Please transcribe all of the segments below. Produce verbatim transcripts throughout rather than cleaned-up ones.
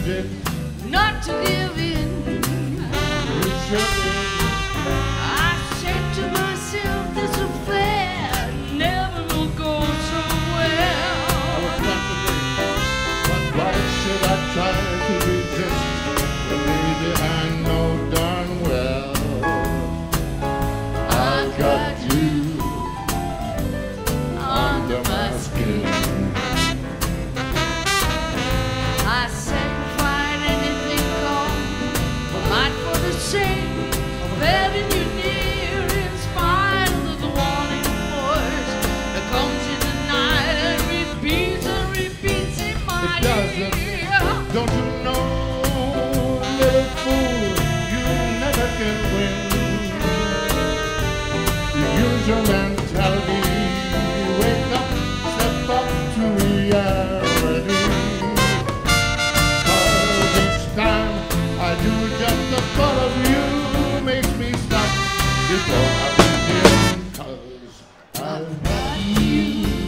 did not to give in. You sure did. I said to myself, this affair never will go so well. I was confident, but why should I try to resist the lady I know darn well? I got you under my skin. I said, find anything come, but not for the sake of having you near, in spite of the warning voice that comes in the night and repeats and repeats in my It doesn't. ear. Don't you know, little fool, you never can win. You use your mentality, wake up, step up to reality. Cause each time I do, just the thought of you makes me stop before I begin. Cause I've got you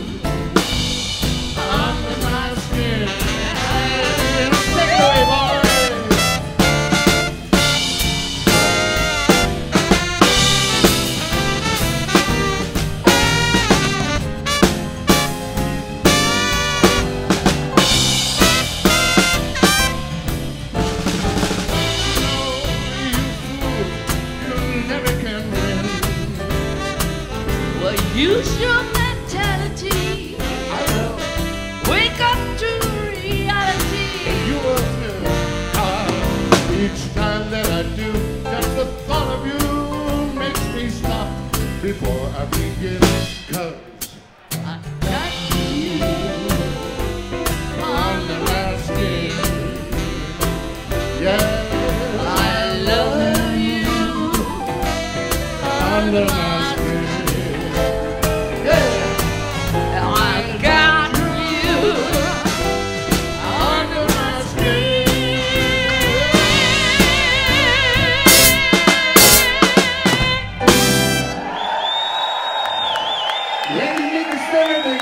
under my skin. Take it away, boys. Well, use your mentality. I will. Wake up to reality. You will too. Ah, each time that I do, just the thought of you makes me stop before I begin. Cause I got you under my skin. Yeah, I love you under my skin. Yeah, I got you under my skin. Ladies, Mieke Stemerding.